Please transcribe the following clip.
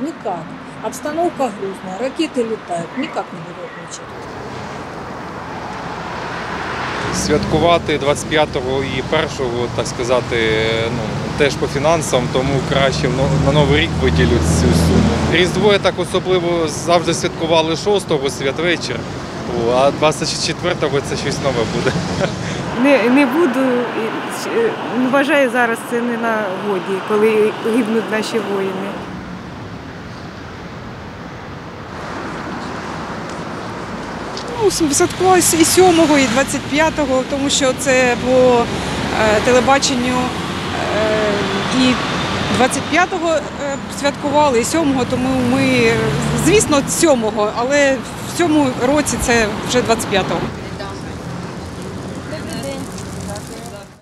Никак. Обстановка грустная, ракеты летают, никак не дают ничего. Святкувати 25-го і 1-го, так сказати, теж по фінансам, тому краще на Новий рік виділять цю суму. Різдво так особливо завжди святкували 6-го, святвечір, а 24-го це щось нове буде. Не буду, вважаю, зараз це не на годі, коли гибнуть наші воїни. Святкували і 7-го, і 25-го, тому що це по телебаченню і 25-го святкували, і 7-го, тому ми, звісно, 7-го, але в цьому році це вже 25-го.